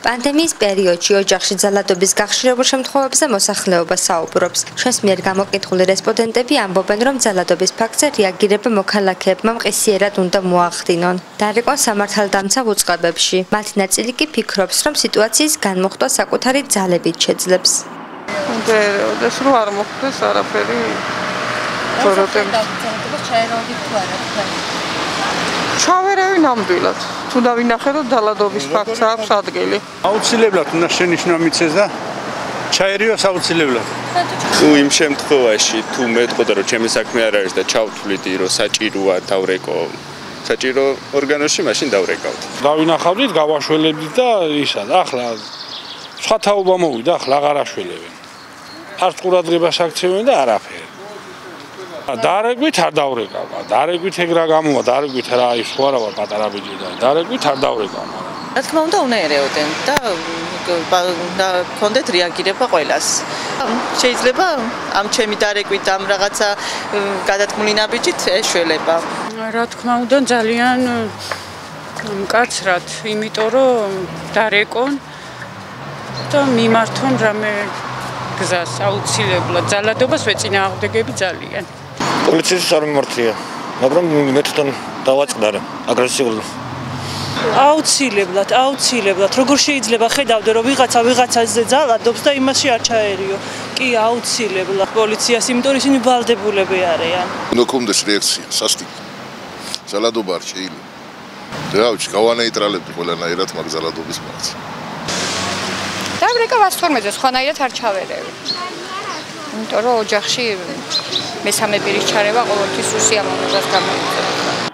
პანდემიის პერიოდში ოჯახში ძალადობის გახშირებულ შემთხვევებზე მოსახლეობა საუბრობს. ჩვენს მიერ გამოკითხული რესპონდენტები ამბობენ, რომ ძალადობის ფაქტზე რეაგირება მოქალაქეებმა მყისიერად უნდა მოახდინონ. დარეკონ სამართალდამცავ უწყებებში. მათი ნაწილი კი ფიქრობს, რომ სიტუაციის განმოხტვა საკუთარი ძალებით შეძლებს. ეს რო არ მოხდეს არაფერი ჩავერევი ნამდვილად. თუ დავინახე, რომ ძალადობის ფაქტს აქვს ადგილი. აუცილებლად უნდა შენიშვნა მიცეს და ჩაერევას აუცილებლად. თუ იმ შემთხვევაში თუ მეტყოდა რომ ჩემი საქმე არ არის და ჩავთვლიდი რომ საჭიროა დავრეკო საჭირო ორგანოში მაშინ დავრეკავთ. დავინახავდით, გავაშველებდით და ისა და ახლა სხვა თაობა მოვიდა, ახლა აღარ აშველებენ. არც ყურადღებას აქცევენ და არაფერი. დარეგვით არ დავრეკავ. დარეგვით ეგ რა გამოვა, დარეგვით რა ის სხვა რა ვარ პატარა ბიჭი და დარეგვით არ დავრეკავ. რა თქმა უნდა, უნდა ერეოდენ და კონდეთ რეაგირება ყველას. შეიძლება ამ ჩემი დარეგვით ამ რაღაცა გადათქმული ნაბიჯით ეშველება. რა თქმა უნდა, ძალიან მკაცრად, იმიტომ რომ დარეკონ და მიმართონ რამე გზას აუცილებლად. ძალადობას ვეწინააღმდეგები ძალიან. პოლიციის არ მიმართია, მაგრამ მე თვითონ დავაწყდა აგრესიულად. აუცილებლად. როგორ შეიძლება ხედავდე, რომ ვიღაცაზე ძალადობს და იმაში არ ჩაერიო. კი, აუცილებლად. პოლიციას, იმიტომ ისინი ვალდებულები არიან. უნდა კონდეს რეაქცია, სასტიკი. ძალადობა არ შეიძლება. დავჭი, გავანეიტრალებდი ყველანაირად მაგ ძალადობის ფაქტს. დავრეკა 112-ზე, სხვანაირად არ ჩავერევი. იმიტომ რომ ოჯახში მესამე პირის ჩარევა ყოველთვის უსიამოვნებას გამოიწვევს.